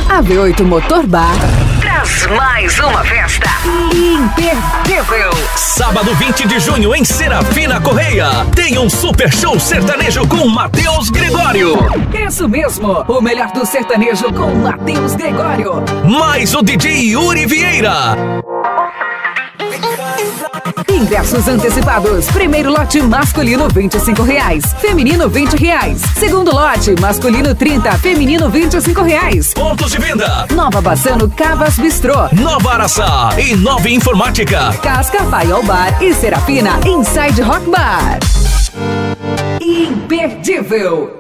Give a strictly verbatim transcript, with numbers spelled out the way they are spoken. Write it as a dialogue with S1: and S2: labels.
S1: A V oito Motor Bar
S2: traz mais uma festa imperdível.
S3: Sábado vinte de junho em Serafina Correia tem um super show sertanejo com Matheus Gregório.
S1: Isso mesmo, o melhor do sertanejo com Matheus Gregório.
S3: Mais o D J Yuri Vieira.
S1: Ingressos antecipados. Primeiro lote masculino vinte e cinco reais, feminino vinte reais. Segundo lote masculino trinta, feminino vinte e cinco reais.
S3: Pontos de venda:
S1: Nova Bassano Cavas Bistrô,
S3: Nova Araçá e Nova Informática.
S1: Cascavel Bar e Serafina Inside Rock Bar. Imperdível.